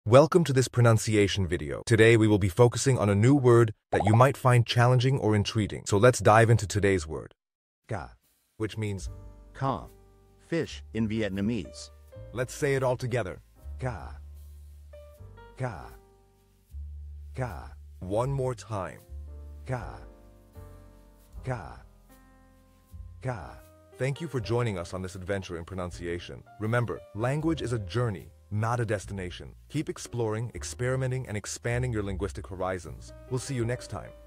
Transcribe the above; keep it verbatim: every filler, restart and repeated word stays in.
Welcome to this pronunciation video. Today we will be focusing on a new word that you might find challenging or intriguing. So let's dive into today's word. Ca, which means Ca, fish in Vietnamese. let's say it all together. Ca. Ca. Ca. One more time. Ca. Ca. Ca. Thank you for joining us on this adventure in pronunciation. Remember, language is a journey, not a destination. Keep exploring, experimenting, and expanding your linguistic horizons. We'll see you next time.